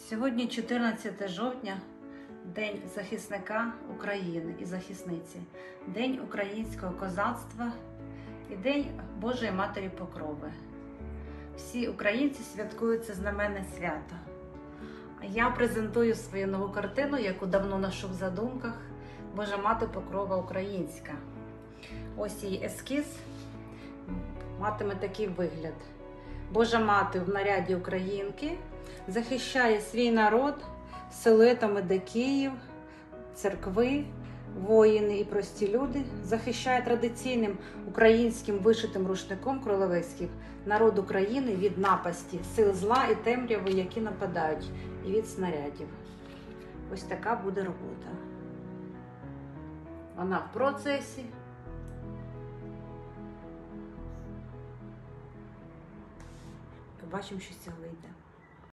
Сьогодні 14 жовтня, День захисника України і захисниці, День українського козацтва і День Божої Матері Покрови. Всі українці святкують це знаменне свято. Я презентую свою нову картину, яку давно ношу в задумках, Божа Мати Покрова Українська. Ось її ескіз матиме такий вигляд. Божа Мати в наряді українки захищає свій народ силуетами дикіїв, церкви, воїни і прості люди, захищає традиційним українським вишитим рушником кролевецьких народ України від напасті, сил зла і темряви, які нападають, і від снарядів. Ось така буде робота. Вона в процесі. Побачимо, що з цього вийде.